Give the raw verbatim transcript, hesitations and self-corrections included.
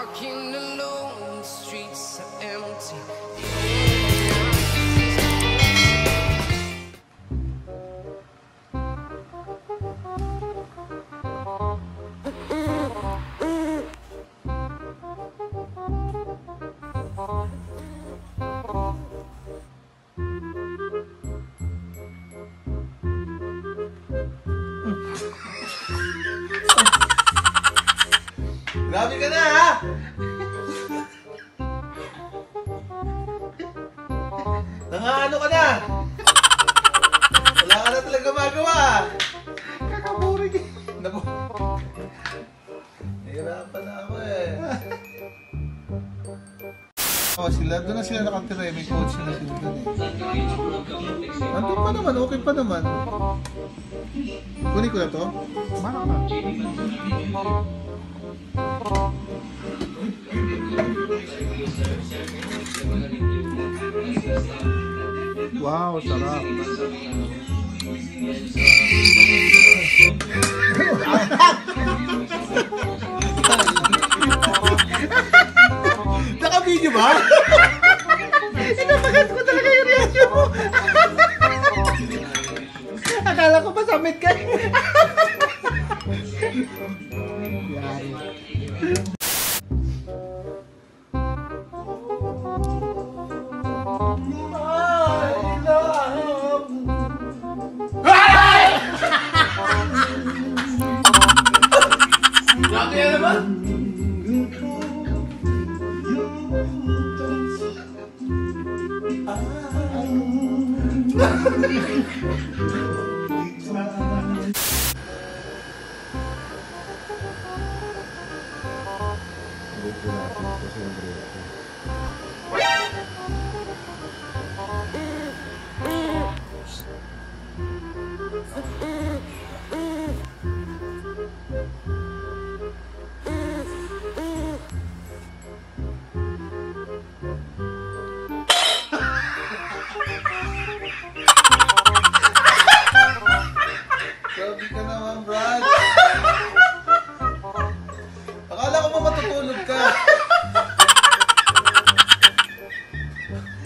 Walking alone, the streets are empty. Grabe ka na, ha? Nangaano ka na? Wala ka na talaga magawa. Kakaburig eh. Naku. Nahirapan na ako eh. Oh, sila, doon na sila nakatira eh. May coach sila sila doon eh. Nandun pa naman, okay pa naman. Kunin ko na to? Marang na. Wow, sarap. Naka-video ba? Inapagat ko talaga yung reaction mo. Akala ko ba summit ka? Yari. Grabe yan naman! Grabe ka naman, Brad. Akala ko ba matutulog ka?